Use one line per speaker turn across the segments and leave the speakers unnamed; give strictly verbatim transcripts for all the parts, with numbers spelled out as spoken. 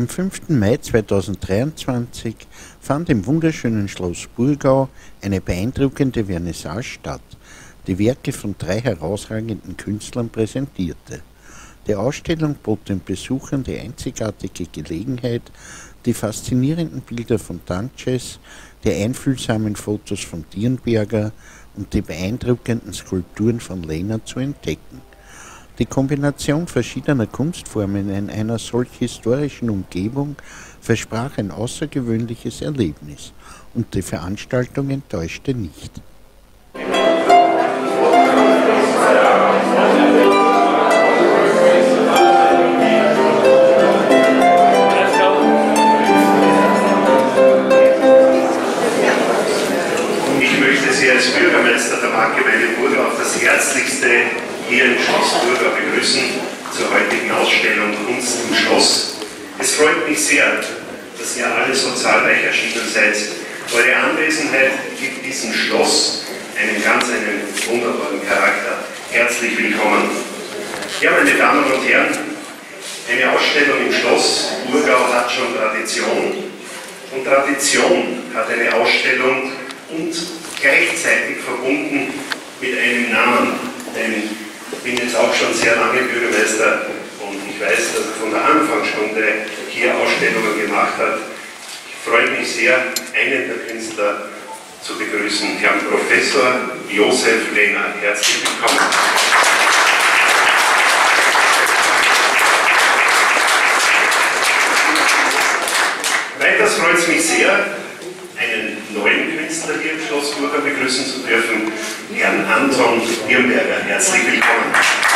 Am fünften Mai zweitausenddreiundzwanzig fand im wunderschönen Schloss Burgau eine beeindruckende Vernissage statt, die Werke von drei herausragenden Künstlern präsentierte. Die Ausstellung bot den Besuchern die einzigartige Gelegenheit, die faszinierenden Bilder von Tanches, die einfühlsamen Fotos von Dirnberger und die beeindruckenden Skulpturen von Lehner zu entdecken. Die Kombination verschiedener Kunstformen in einer solch historischen Umgebung versprach ein außergewöhnliches Erlebnis, und die Veranstaltung enttäuschte nicht.
Ich möchte Sie als Bürgermeister der Marktgemeinde Burgau auf das Herzlichste hier im Schloss Burgau begrüßen zur heutigen Ausstellung Kunst im Schloss. Es freut mich sehr, dass ihr alle so zahlreich erschienen seid. Eure Anwesenheit gibt diesem Schloss einen ganz einen wunderbaren Charakter. Herzlich willkommen. Ja, meine Damen und Herren, eine Ausstellung im Schloss Burgau hat schon Tradition, und Tradition hat eine Ausstellung und gleichzeitig verbunden mit einem Namen. Denn ich bin jetzt auch schon sehr lange Bürgermeister und ich weiß, dass er von der Anfangsstunde hier Ausstellungen gemacht hat. Ich freue mich sehr, einen der Künstler zu begrüßen, Herrn Professor Josef Lehner. Herzlich willkommen. Weiters freut es mich sehr, einen neuen Künstler hier im Schloss Burgau begrüßen zu dürfen, Herrn Anton Dirnberger. Herzlich willkommen.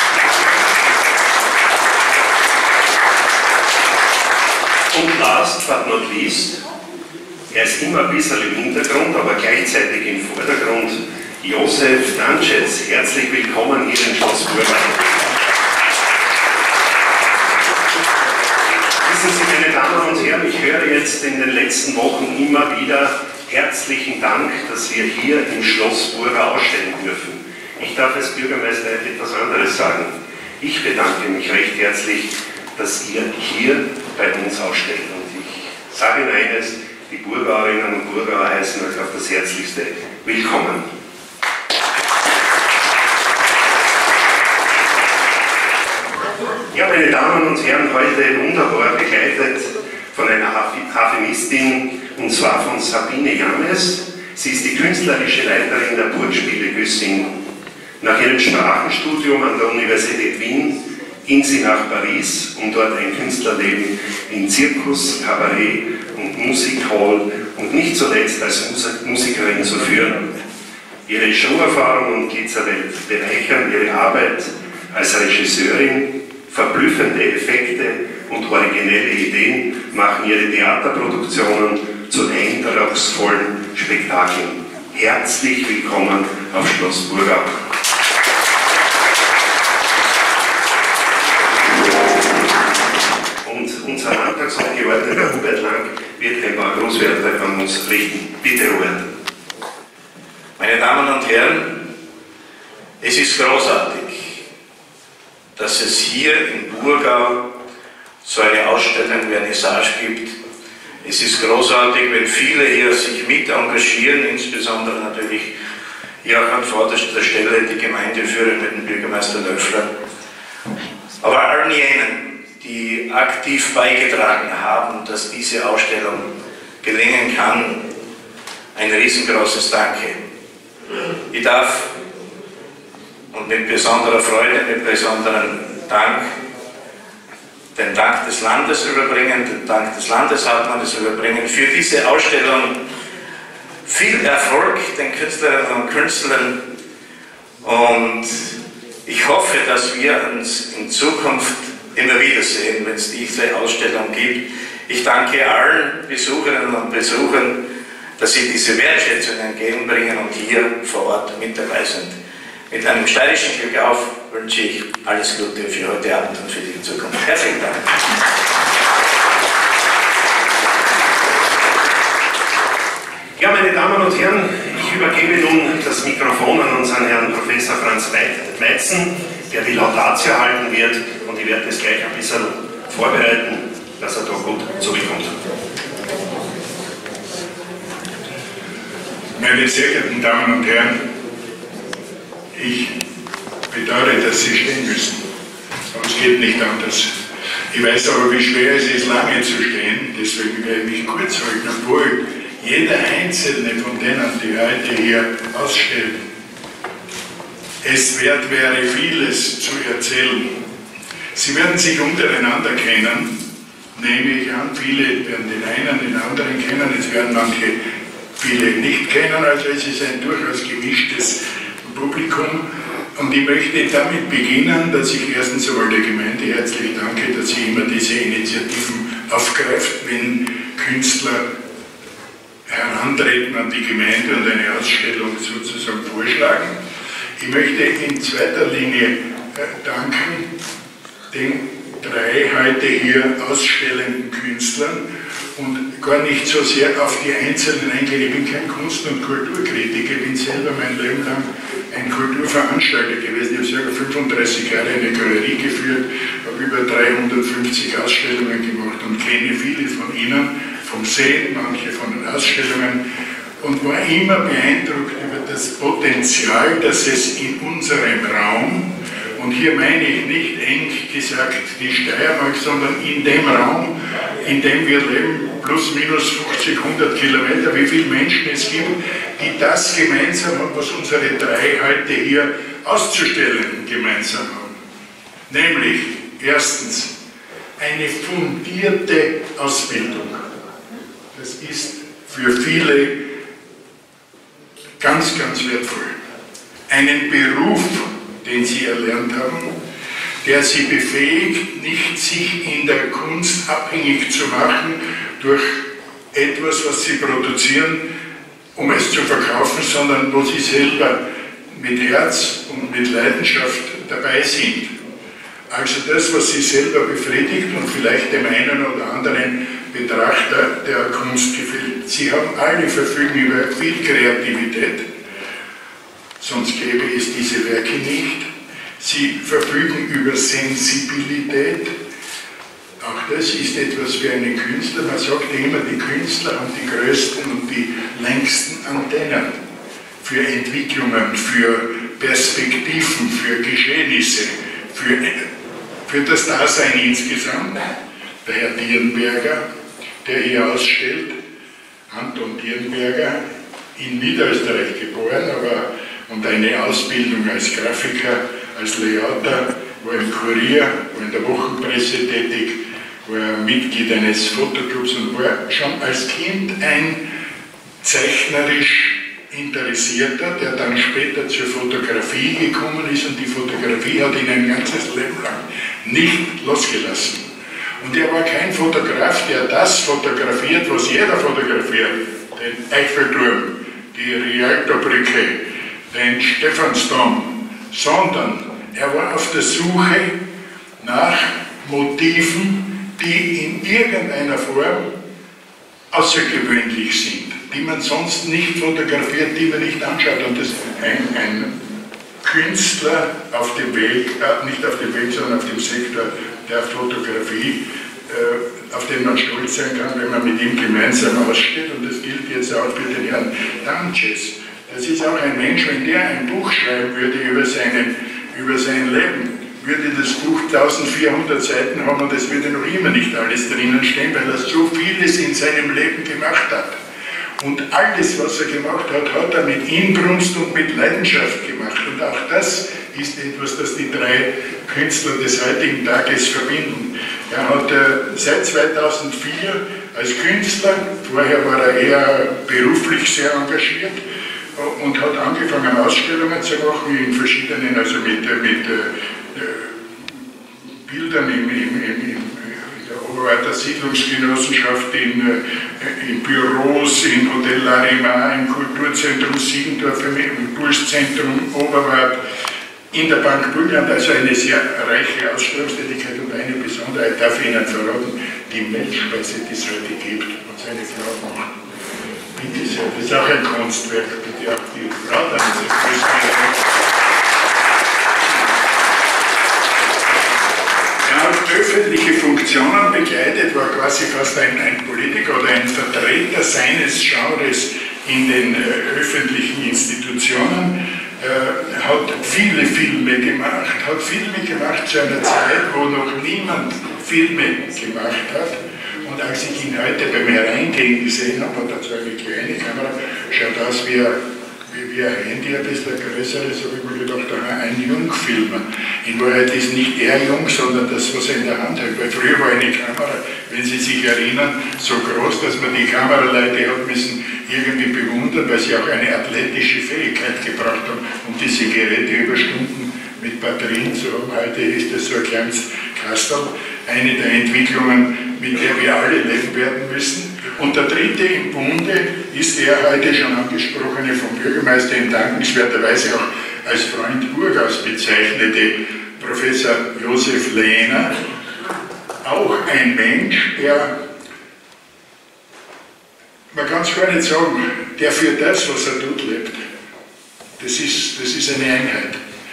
Und last but not least, er ist immer ein bisschen im Hintergrund, aber gleichzeitig im Vordergrund, Josef Tanches. Herzlich willkommen hier im Schloss Burgau. Wissen Sie, meine Damen und Herren, ich höre jetzt in den letzten Wochen immer wieder herzlichen Dank, dass wir hier im Schloss Burgau ausstellen dürfen. Ich darf als Bürgermeister etwas anderes sagen. Ich bedanke mich recht herzlich, dass ihr hier bei uns ausstellt. Und ich sage Ihnen eines, die Burgauerinnen und Burgauer heißen euch auf das Herzlichste willkommen. Ja, meine Damen und Herren, heute wunderbar begleitet von einer Harfenistin, und zwar von Sabine James. Sie ist die künstlerische Leiterin der Burgspiele Güssing. Nach ihrem Sprachenstudium an der Universität Wien ging sie nach Paris, um dort ein Künstlerleben in Zirkus, Kabarett und Musikhall und nicht zuletzt als Musikerin zu führen. Ihre Showerfahrung und Glitzerwelt bereichern ihre Arbeit als Regisseurin. Verblüffende Effekte und originelle Ideen machen ihre Theaterproduktionen zu eindrucksvollen Spektakeln. Herzlich willkommen auf Schloss Burgau. Und unser Landtagsabgeordneter Hubert Lang wird ein paar Grußwörter an uns richten. Bitte, Hubert.
Meine Damen und Herren, es ist großartig, dass es hier in Burgau so eine Ausstellung Vernissage gibt. Es ist großartig, wenn viele hier sich mit engagieren, insbesondere natürlich hier auch an vorderster Stelle die Gemeindeführer mit dem Bürgermeister Löffler. Aber allen jenen, die aktiv beigetragen haben, dass diese Ausstellung gelingen kann, ein riesengroßes Danke. Ich darf und mit besonderer Freude, mit besonderem Dank den Dank des Landes überbringen, den Dank des Landeshauptmanns überbringen für diese Ausstellung. Viel Erfolg den Künstlerinnen und Künstlern, und ich hoffe, dass wir uns in Zukunft immer wiedersehen, wenn es diese Ausstellung gibt. Ich danke allen Besucherinnen und Besuchern, dass sie diese Wertschätzung entgegenbringen und hier vor Ort mit dabei sind. Mit einem steirischen Glück auf wünsche ich alles Gute für heute Abend und für die Zukunft. Herzlichen Dank.
Ja, meine Damen und Herren, ich übergebe nun das Mikrofon an unseren Herrn Professor Franz Weizen, der die Laudatio halten wird, und ich werde das gleich ein bisschen vorbereiten. dass er da gut zurückkommt.
Meine sehr geehrten Damen und Herren, ich bedauere, dass Sie stehen müssen, aber es geht nicht anders. Ich weiß aber, wie schwer es ist, lange zu stehen, deswegen werde ich mich kurz halten, obwohl jeder einzelne von denen, die heute hier ausstellen, es wert wäre, vieles zu erzählen. Sie werden sich untereinander kennen, nehme ich an, viele werden den einen, den anderen kennen, es werden manche viele nicht kennen, also es ist ein durchaus gemischtes Publikum. Und ich möchte damit beginnen, dass ich erstens einmal der Gemeinde herzlich danke, dass sie immer diese Initiativen aufgreift, wenn Künstler herantreten an die Gemeinde und eine Ausstellung sozusagen vorschlagen. Ich möchte in zweiter Linie äh, danken den drei heute hier ausstellenden Künstlern und gar nicht so sehr auf die Einzelnen eingehen. Ich bin kein Kunst- und Kulturkritiker, ich bin selber mein Leben lang ein Kulturveranstalter gewesen. Ich habe selber fünfunddreißig Jahre eine Galerie geführt, habe über dreihundertfünfzig Ausstellungen gemacht und kenne viele von ihnen, vom Sehen, manche von den Ausstellungen und war immer beeindruckt über das Potenzial, das es in unserem Raum, und hier meine ich nicht eng gesagt die Steiermark, sondern in dem Raum, in dem wir leben, plus minus fünfzig, hundert Kilometer, wie viele Menschen es gibt, die das gemeinsam haben, was unsere drei heute hier auszustellen gemeinsam haben. Nämlich, erstens, eine fundierte Ausbildung. Das ist für viele ganz, ganz wertvoll. Einen Beruf, den sie erlernt haben, der sie befähigt, nicht sich in der Kunst abhängig zu machen durch etwas, was sie produzieren, um es zu verkaufen, sondern wo sie selber mit Herz und mit Leidenschaft dabei sind. Also das, was sie selber befriedigt und vielleicht dem einen oder anderen Betrachter der Kunst gefällt. Sie haben alle verfügen über viel Kreativität, sonst gäbe es diese Werke nicht. Sie verfügen über Sensibilität. Auch das ist etwas für einen Künstler. Man sagt ja immer, die Künstler haben die größten und die längsten Antennen für Entwicklungen, für Perspektiven, für Geschehnisse, für, für das Dasein insgesamt. Der Herr Dierenberger, der hier ausstellt, Anton Dierenberger, in Niederösterreich geboren, aber und eine Ausbildung als Grafiker, als Layouter, war im Kurier, war in der Wochenpresse tätig, war Mitglied eines Fotoclubs und war schon als Kind ein zeichnerisch Interessierter, der dann später zur Fotografie gekommen ist, und die Fotografie hat ihn ein ganzes Leben lang nicht losgelassen. Und er war kein Fotograf, der das fotografiert, was jeder fotografiert, den Eiffelturm, die Rialto-Brücke, den Stephansdom, sondern er war auf der Suche nach Motiven, die in irgendeiner Form außergewöhnlich sind, die man sonst nicht fotografiert, die man nicht anschaut. Und das ein, ein Künstler auf dem Weg, äh, nicht auf dem Weg, sondern auf dem Sektor der Fotografie, äh, auf den man stolz sein kann, wenn man mit ihm gemeinsam aussteht. Und das gilt jetzt auch für den Herrn Danches. Das ist auch ein Mensch, wenn der ein Buch schreiben würde über, seine, über sein Leben, würde das Buch eintausendvierhundert Seiten haben und es würde noch immer nicht alles drinnen stehen, weil er so vieles in seinem Leben gemacht hat. Und alles, was er gemacht hat, hat er mit Inbrunst und mit Leidenschaft gemacht. Und auch das ist etwas, das die drei Künstler des heutigen Tages verbinden. Er hat äh, seit zweitausendvier als Künstler, vorher war er eher beruflich sehr engagiert, und hat angefangen, Ausstellungen zu machen in verschiedenen, also mit, mit äh, Bildern im, im, im, in der Oberwalder Siedlungsgenossenschaft, in, äh, in Büros, in Hotel Larimar, im Kulturzentrum Siegendorf, im Impulszentrum Oberwart, in der Bank Bülland, also eine sehr reiche Ausstellungstätigkeit, und eine Besonderheit darf ich Ihnen verraten, die Milchspeise, die es heute gibt, und seine Frau macht. Bitte sehr, das ist auch ein Kunstwerk, bitte auch die Frau dann ist Er hat öffentliche Funktionen bekleidet, war quasi fast ein, ein Politiker oder ein Vertreter seines Genres in den äh, öffentlichen Institutionen, äh, hat viele Filme gemacht, hat Filme gemacht zu einer Zeit, wo noch niemand Filme gemacht hat. Und als ich ihn heute beim Hereingehen gesehen habe, hat er zwar eine kleine Kamera, schaut aus wie ein, wie, wie ein Handy, ein bisschen größeres, habe ich mir gedacht, aha, ein Jungfilmer. In Wahrheit ist nicht er jung, sondern das, was er in der Hand hat. Weil früher war eine Kamera, wenn Sie sich erinnern, so groß, dass man die Kameraleute hat müssen irgendwie bewundern, weil sie auch eine athletische Fähigkeit gebracht haben, um diese Geräte über Stunden mit Batterien zu haben. Heute ist das so ein kleines Kastel, eine der Entwicklungen, mit der wir alle leben werden müssen. Und der dritte im Bunde ist der heute schon angesprochene, vom Bürgermeister in dankenswerterweise auch als Freund Burgaus bezeichnete Professor Josef Lehner, auch ein Mensch, der, man kann es gar nicht sagen, der für das, was er tut, lebt. Das ist, das ist eine Einheit.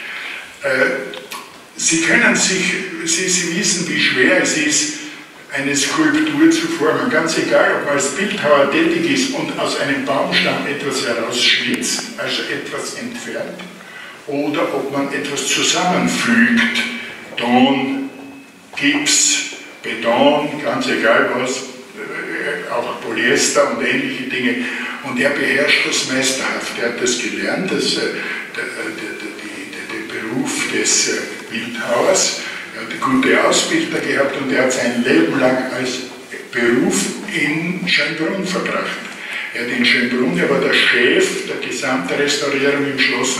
Äh, Sie können sich, Sie, Sie wissen, wie schwer es ist, eine Skulptur zu formen. Ganz egal, ob man als Bildhauer tätig ist und aus einem Baumstamm etwas herausschnitzt, also etwas entfernt, oder ob man etwas zusammenfügt, Ton, Gips, Beton, ganz egal was, auch Polyester und ähnliche Dinge. Und er beherrscht das meisterhaft. Er hat das gelernt, das, der, der, der, der Beruf des Bildhauers. Er hat eine gute Ausbilder gehabt und er hat sein Leben lang als Beruf in Schönbrunn verbracht. Er hat in Schönbrunn, er war der Chef der Gesamtrestaurierung im Schloss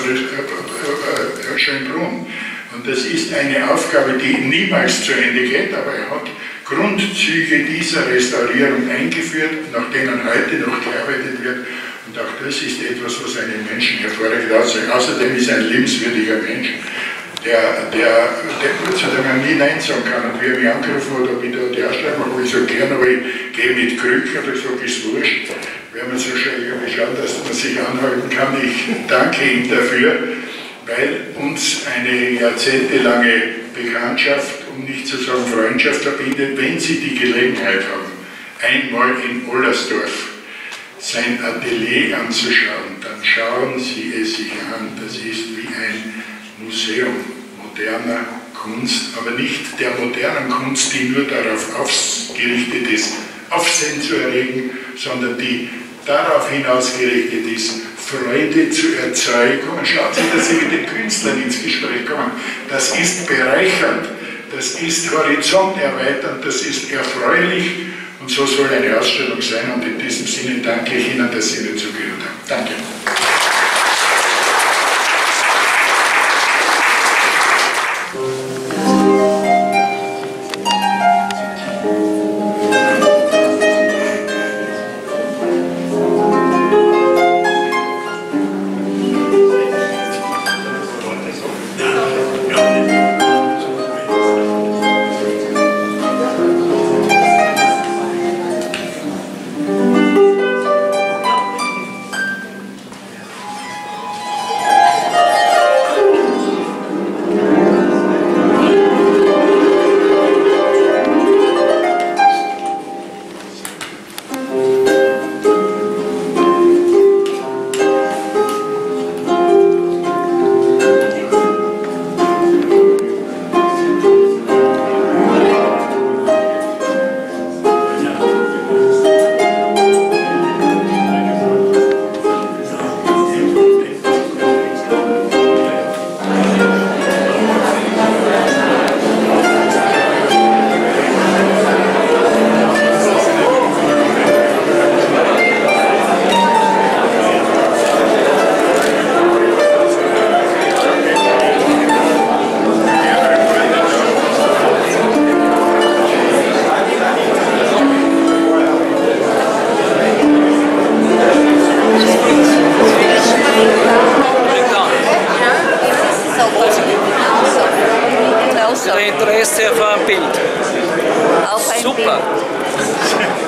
Schönbrunn. Und das ist eine Aufgabe, die niemals zu Ende geht, aber er hat Grundzüge dieser Restaurierung eingeführt, nach denen heute noch gearbeitet wird. Und auch das ist etwas, was einen Menschen hervorragend auszeichnet. Außerdem ist er ein liebenswürdiger Mensch, der, der, der zu dem man nie Nein sagen kann. Und wie er mich angerufen hat, ob ich da die Ausschreibung mache, habe ich so gern, aber ich gehe mit Krücken, habe ich gesagt, ist wurscht. Werden wir so schnell schauen, dass man sich anhalten kann. Ich danke ihm dafür, weil uns eine jahrzehntelange Bekanntschaft, um nicht zu sagen Freundschaft, verbindet, wenn Sie die Gelegenheit haben, einmal in Ollersdorf sein Atelier anzuschauen, dann schauen Sie es sich an. Das ist wie ein Museum moderner Kunst, aber nicht der modernen Kunst, die nur darauf ausgerichtet ist, Aufsehen zu erregen, sondern die darauf hinausgerichtet ist, Freude zu erzeugen. Und schaut Sie, dass Sie mit den Künstlern ins Gespräch kommen. Das ist bereichernd, das ist horizonterweiternd, das ist erfreulich und so soll eine Ausstellung sein. Und in diesem Sinne danke ich Ihnen, dass Sie mir zugehört haben. Danke.
Interesse auf ein Bild.
Auf ein
Super.
Bild.